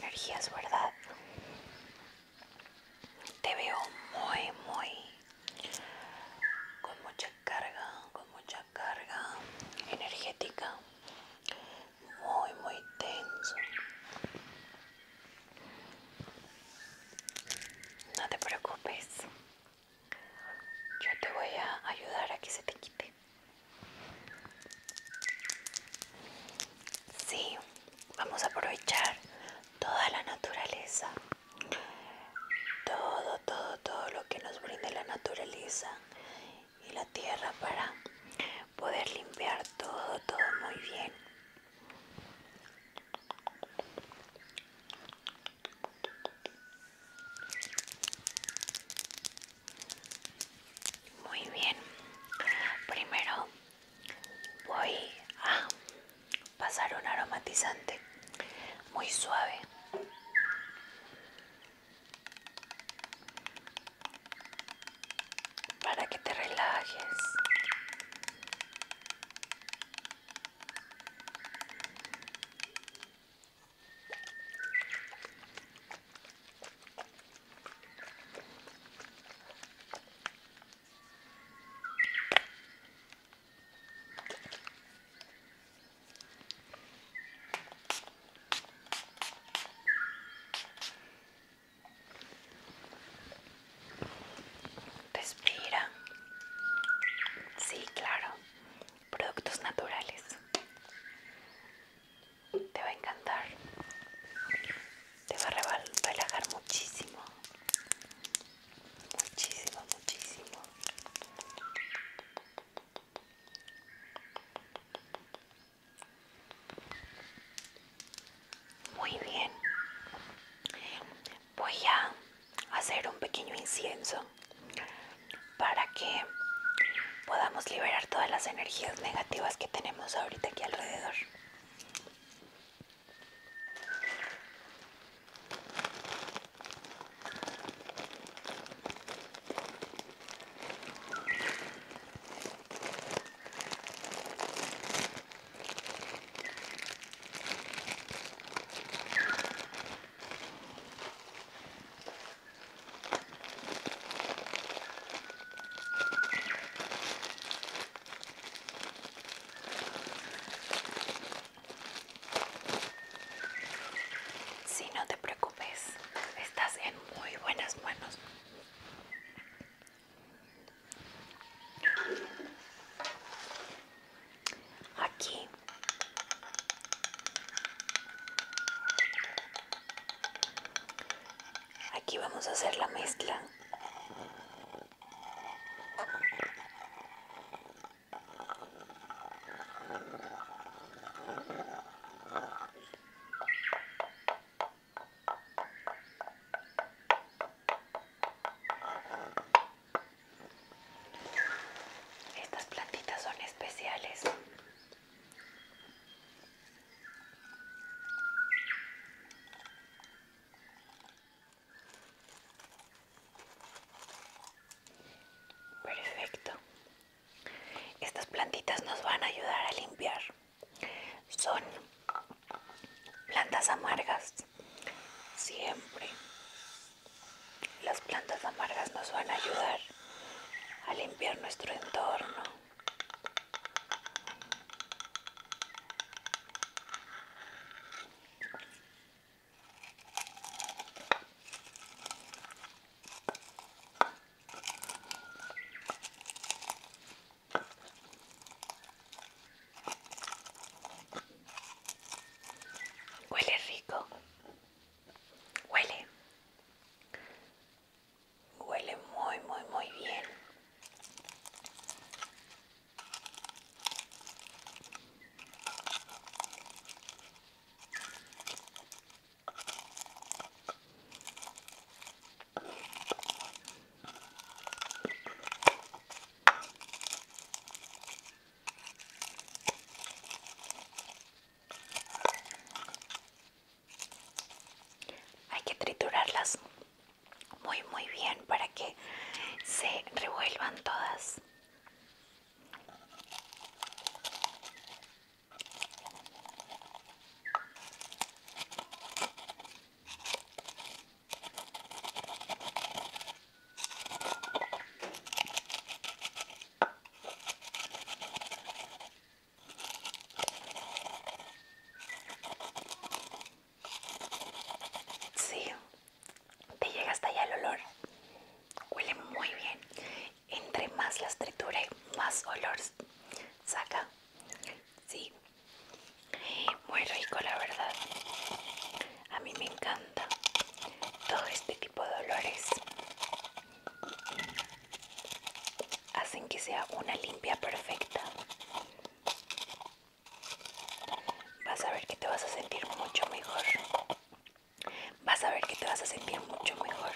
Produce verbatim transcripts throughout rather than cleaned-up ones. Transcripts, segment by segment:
energías, ¿verdad? Te veo muy, muy con mucha carga, con mucha carga energética, muy, muy tenso. No te preocupes, yo te voy a ayudar a que se te quite. Sí, vamos a aprovechar toda la naturaleza, todo, todo, todo lo que nos brinda la naturaleza y la tierra para poder limpiar todo, todo muy bien. Muy bien, primero voy a pasar un aromatizante muy suave para que te relajes. Respira. Sí, claro, productos naturales. Te va a encantar. Te va a relajar muchísimo. Muchísimo, muchísimo. Muy bien. Voy a hacer un pequeño incienso para que podamos liberar todas las energías negativas que tenemos ahorita aquí alrededor. Sí, no te preocupes, estás en muy buenas manos. Aquí Aquí vamos a hacer la mezcla. Estas plantitas son especiales. Perfecto. Estas plantitas nos van a ayudar a limpiar. Son plantas amargas. Siempre las plantas amargas nos van a ayudar a limpiar nuestro entorno. Huele rico. Huele. Huele muy, muy, muy bien. Hay que triturarlas muy, muy bien para que se revuelvan todas. una limpia perfecta. Vas a ver que te vas a sentir mucho mejor. Vas a ver que te vas a sentir mucho mejor.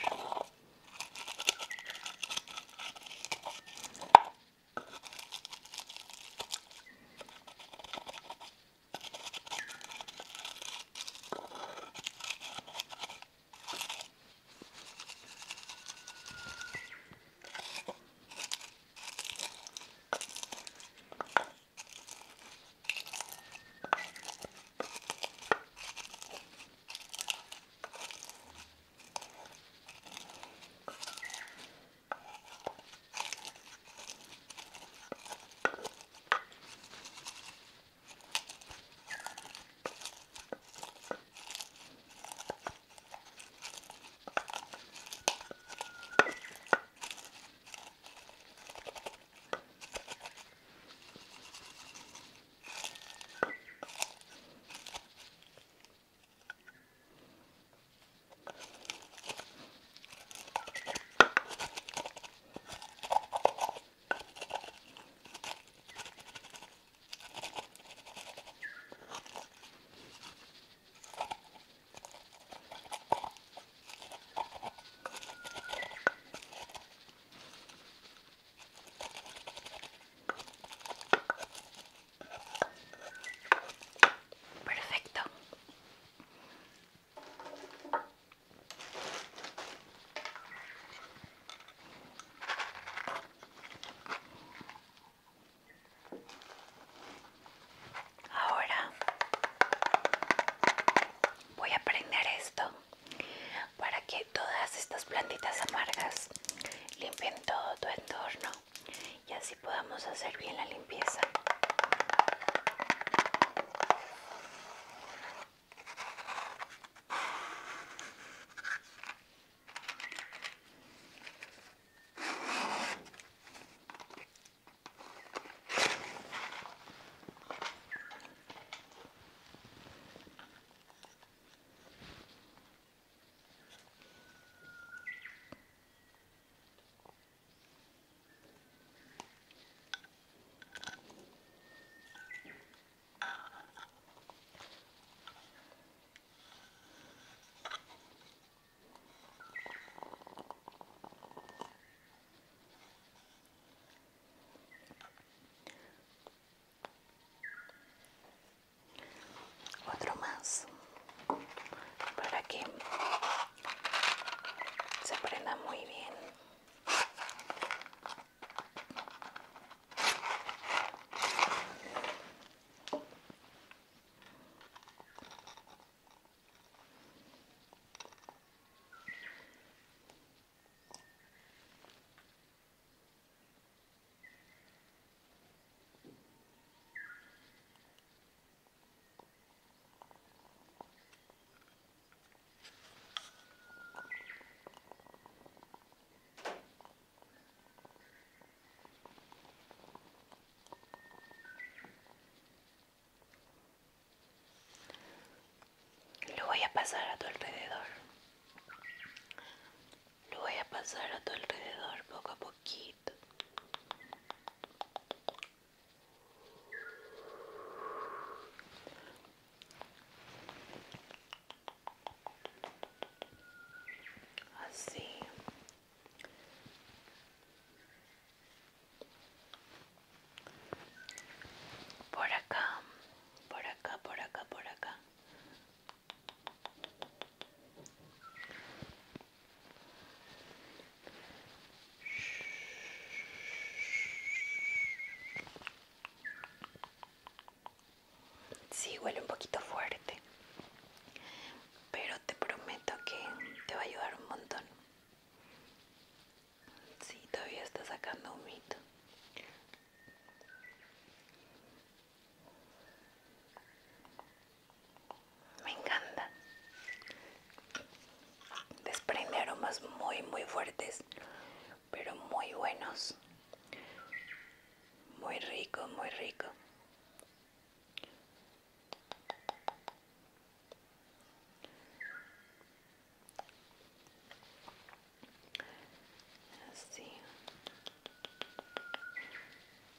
Perfecto. Ahora voy a prender esto para que todas estas plantitas amargas limpien todo tu entorno y así podamos hacer bien la limpieza. Otro más para que se prenda muy bien. Lo voy a pasar a tu alrededor. Lo voy a pasar a tu alrededor poco a poquito. Así. Por acá, por acá, por acá, por acá. Sí, huele un poquito fuerte, pero te prometo que te va a ayudar un montón. Sí, todavía está sacando humito. Me encanta. Desprende aromas muy, muy fuertes, pero muy buenos. Muy rico, muy rico. Así.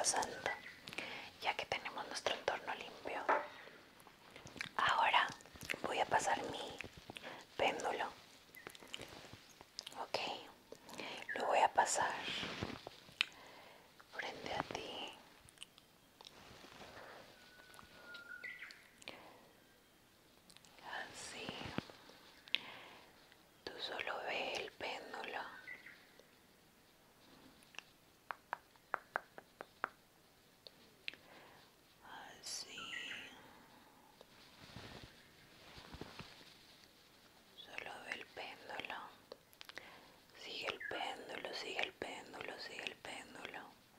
pasando, ya que tenemos nuestro entorno limpio. Ahora voy a pasar mi péndulo. Ok, lo voy a pasar frente a ti. Así. Tú solo ve el péndulo. Así. Solo ve el péndulo. Sigue el péndulo, sigue el péndulo, sigue el péndulo.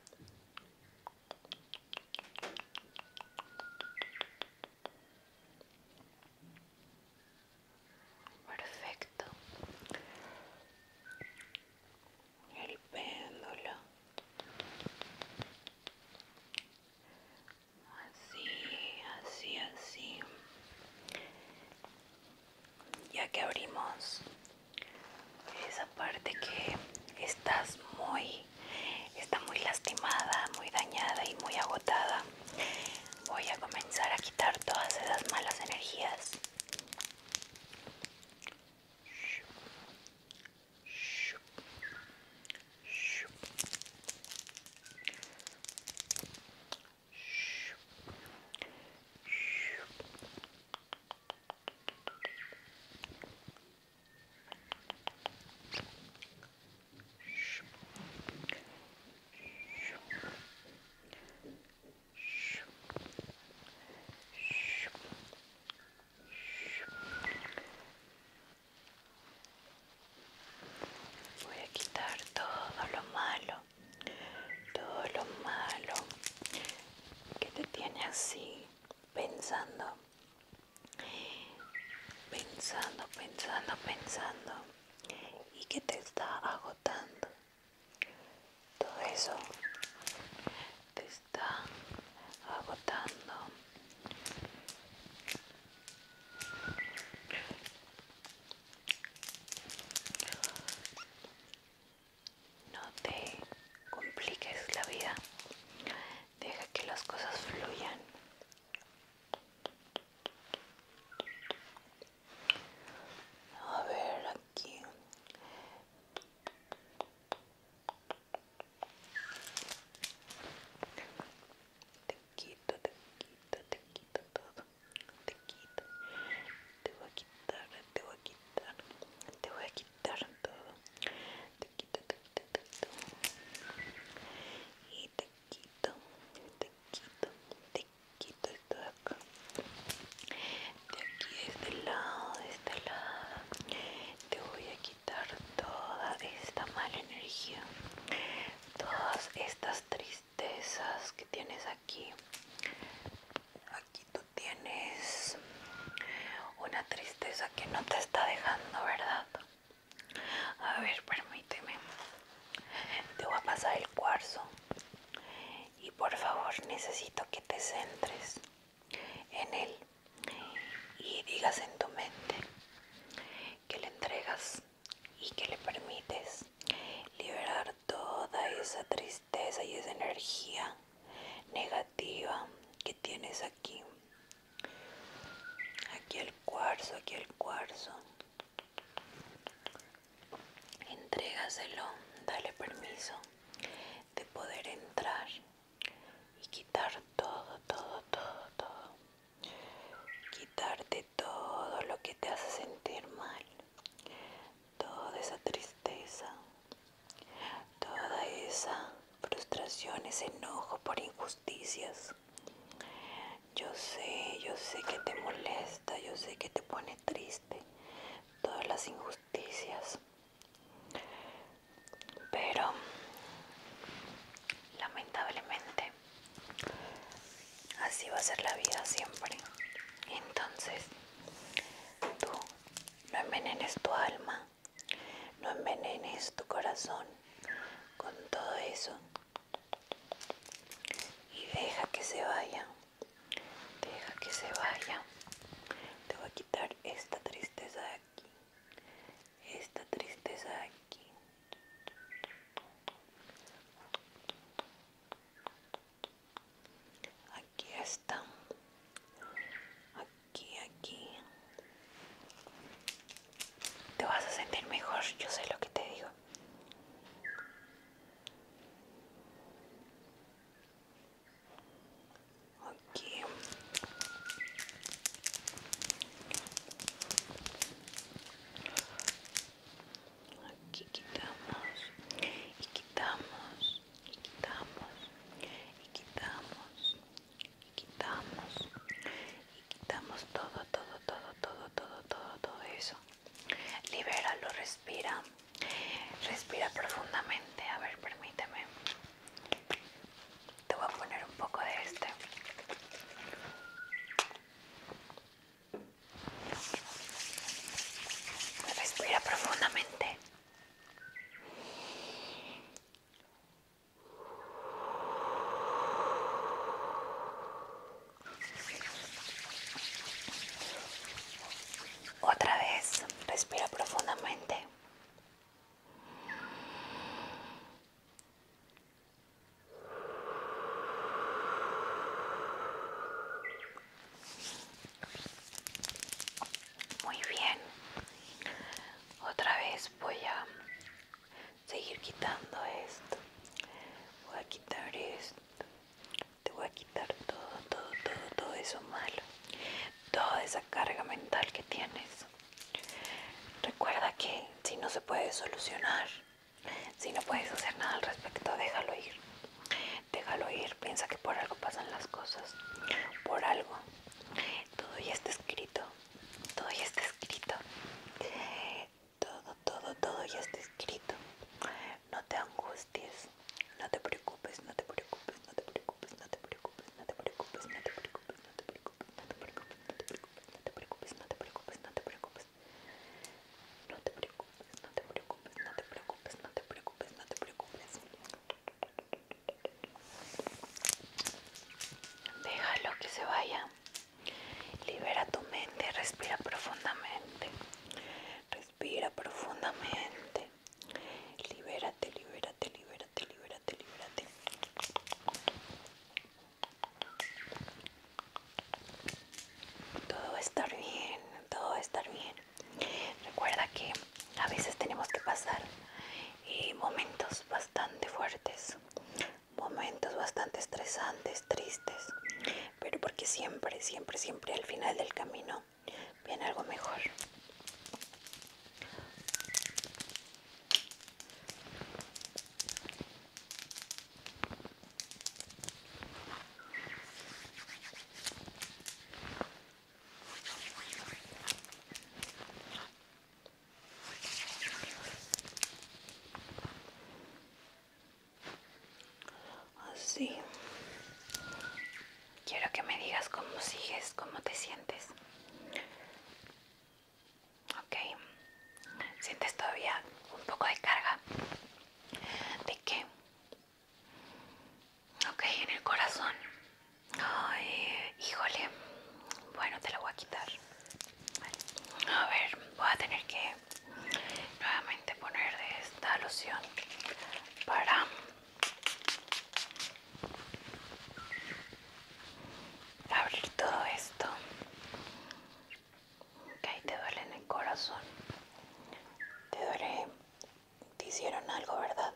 Perfecto. El péndulo. Así, así, así. Ya que abrimos esa parte que estás muy, está muy lastimada, muy dañada y muy agotada, voy a comenzar a quitar todas esas malas energías. Voy a quitar todo lo malo, todo lo malo que te tiene así, pensando, pensando, pensando, pensando, y que te está agotando. Todo eso te está agotando. No te compliques la vida. Deja que las cosas fluyan. A ver, aquí. Te quito, te quito, te quito todo. Te quito. Te voy a quitar, te voy a quitar. Te voy a quitar todo. Te quito, te quito, te quito. Y te quito, te quito, te quito esto de acá. De aquí, de este lado, de este lado. Te voy a quitar toda esta mala energía. Todas estas tristezas que tienes aquí. Aquí tú tienes una tristeza que no te está dejando, ¿verdad? A ver, permíteme. Te voy a pasar el cuarzo. Y por favor necesito que te centres en él y digas en tu mente que le entregas y que le permites liberar toda esa tristeza y esa energía negativa que tienes aquí. Aquí el cuarzo, aquí el cuarzo. Entrégaselo, dale permiso de poder entrar y quitar todo, todo, todo, todo. Quitarte todo lo que te hace sentir mal, toda esa tristeza, toda esa frustración, ese enojo por injusticias. Yo sé, yo sé que te molesta, yo sé que te pone triste todas las injusticias, pero lamentablemente así va a ser la vida siempre. Entonces tú no envenenes tu alma, no envenenes tu corazón con todo eso y deja que se vaya, deja que se vaya. Te voy a quitar esta tristeza de aquí, esta tristeza de aquí. carga mental que tienes. Recuerda que si no se puede solucionar, si no puedes hacer nada al respecto, déjalo ir. Déjalo ir, piensa que por algo pasan las cosas. Por algo. Todo ya está escrito. Todo ya está escrito. Todo, todo, todo ya está escrito. No te angusties. No te preocupes, no te preocupes, no te preocupes, no te preocupes, no te preocupes, no te preocupes, no te preocupes, no te preocupes, no te preocupes, no te preocupes, no te preocupes. No te preocupes, no te preocupes, no te preocupes, no te preocupes, no te preocupes. Déjalo que se vaya. Libera tu mente, respira profundamente. Respira profundamente. Libérate, libérate, libérate, libérate, libérate. Todo va a estar bien, todo va a estar bien. Recuerda que a veces tenemos que pasar eh, momentos bastante fuertes, momentos bastante estresantes, tristes, pero porque siempre, siempre, siempre al final del camino viene algo mejor. Así. Quiero que me digas cómo sigues, cómo te sientes. Ok. ¿Sientes todavía un poco de carga? ¿De qué? Ok, en el corazón. Ay, híjole. Bueno, te la voy a quitar. A ver, voy a tener que nuevamente poner de esta loción para abrir todo esto. Ok, te duele en el corazón. Te duele. Te hicieron algo, ¿verdad?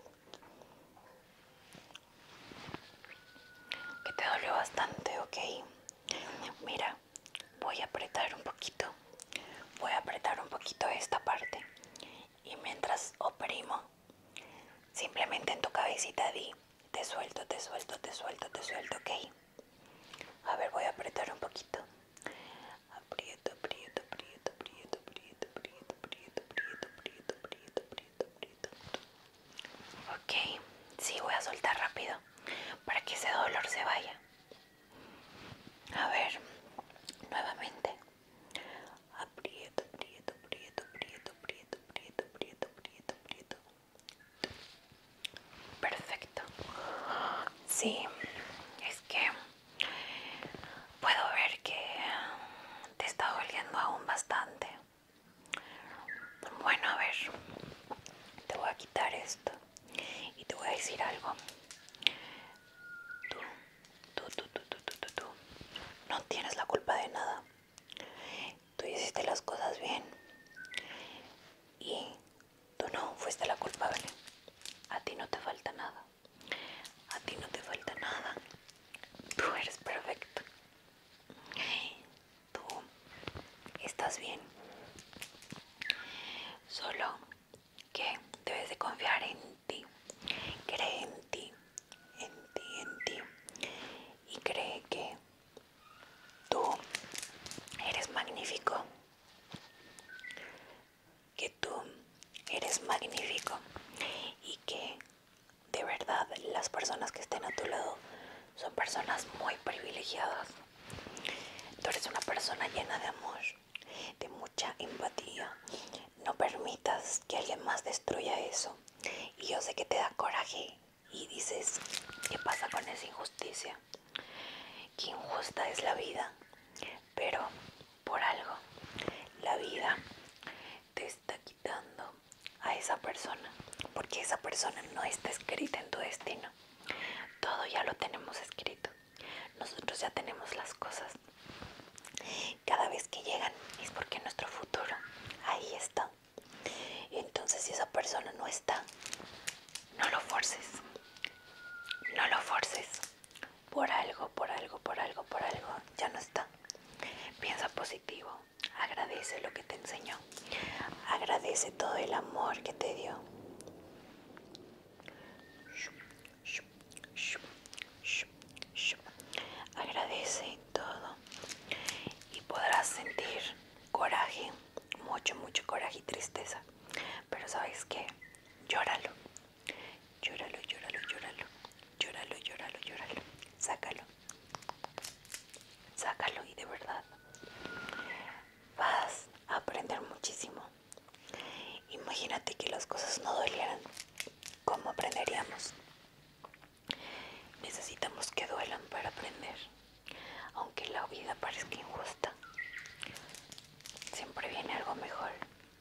Que te dolió bastante, ok. Mira, voy a apretar un poquito. Voy a apretar un poquito esta parte. Y mientras oprimo, simplemente en tu cabecita di, te suelto, te suelto, te suelto, te suelto, ok. A ver, voy a apretar un poquito. Aprieto, aprieto, aprieto, aprieto, aprieto, aprieto, aprieto, aprieto, aprieto, aprieto, aprieto, aprieto. Ok, sí, voy a soltar rápido para que ese dolor se vaya. A ver, nuevamente. Aprieto, aprieto, aprieto, aprieto, aprieto, aprieto, aprieto, aprieto, aprieto. Perfecto. Sí, es que puedo ver que te está doliendo aún bastante. Bueno, a ver, te voy a quitar esto y te voy a decir algo. Tú, tú, tú, tú, tú, tú, tú, tú, no tienes la culpa de nada. Tú hiciste las cosas bien y tú no fuiste la culpable. A ti no te falta nada. A ti no te falta nada. Tú eres perfecto. Tú estás bien. Solo que debes de confiar en ti. Cree en ti, en ti, en ti. Y cree que tú eres magnífico. Que tú eres magnífico. Y que de verdad las personas que estén a tu lado son personas muy privilegiadas. Tú eres una persona llena de amor, de mucha empatía. No permitas que alguien más destruya eso. Y yo sé que te da coraje y dices, ¿qué pasa con esa injusticia? Qué injusta es la vida. Pero por algo, la vida te está quitando a esa persona. Porque esa persona no está escrita en tu destino. Todo ya lo tenemos escrito. Nosotros ya tenemos las cosas. Cada vez que llegan es porque nuestro futuro ahí está. Entonces si esa persona no está, no lo forces. No lo forces. Por algo, por algo, por algo, por algo. Ya no está. Piensa positivo. agradece lo que te enseñó. Agradece todo el amor que te dio. Agradece todo y podrás sentir coraje, mucho, mucho coraje y tristeza. Pero ¿sabes qué? Llóralo. Llóralo, llóralo, llóralo. Llóralo, llóralo, llóralo. Sácalo. Sácalo y de verdad vas a aprender muchísimo. Imagínate que las cosas no dolieran. ¿Cómo aprenderíamos? Necesitamos que duelan para aprender. Aunque la vida parezca injusta, siempre viene algo mejor.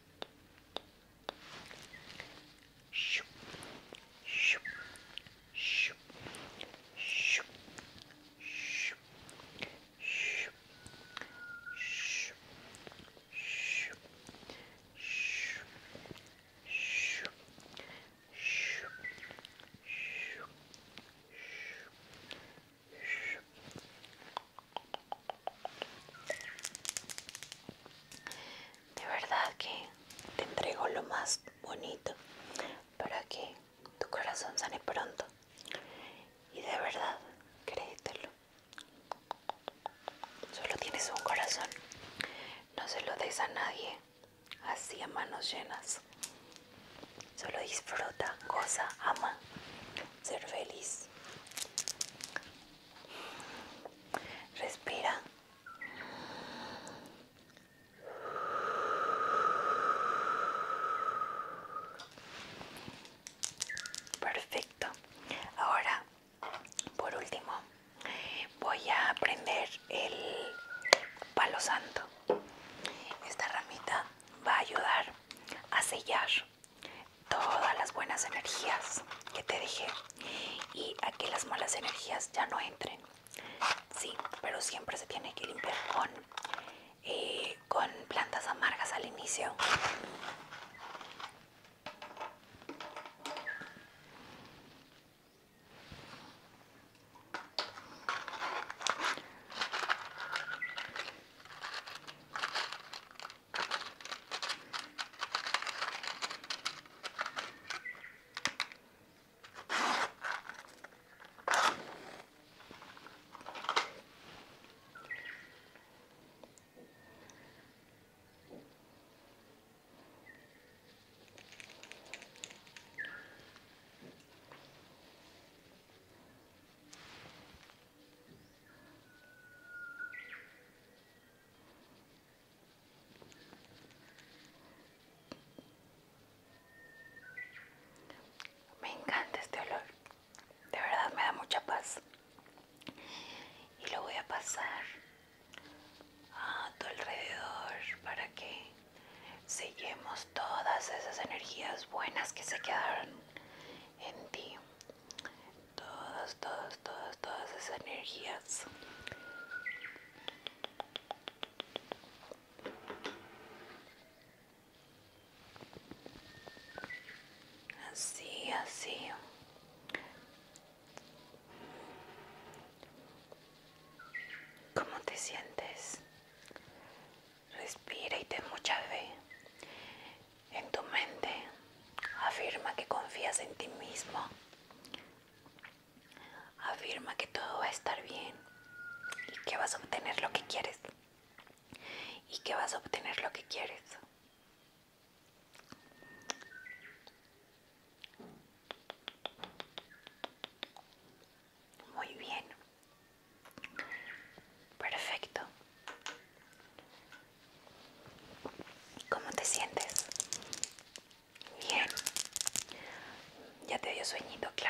De verdad que te entrego lo más bonito para que tu corazón sane pronto. Y de verdad, créetelo. Solo tienes un corazón. No se lo des a nadie así a manos llenas. Solo disfruta, goza, ama, ser feliz. Respira. Perfecto. Ahora, por último, voy a prender el palo santo. Esta ramita va a ayudar a sellar todas las buenas energías que te dije y a que las malas energías ya no entren. Sí, pero siempre se tiene que limpiar con, eh, con plantas amargas al inicio. Me encanta este olor. De verdad me da mucha paz. Y lo voy a pasar a tu alrededor para que sellemos todas esas energías buenas que se quedaron en ti. Todas, todas, todas, todas esas energías. Así, así. ¿Cómo te sientes? Respira y ten mucha fe en tu mente. Afirma que confías en ti mismo. Afirma que todo va a estar bien y que vas a obtener lo que quieres. Y que vas a obtener lo que quieres. Muy bien. Perfecto. ¿Cómo te sientes? Bien. Ya te dio sueñito, claro.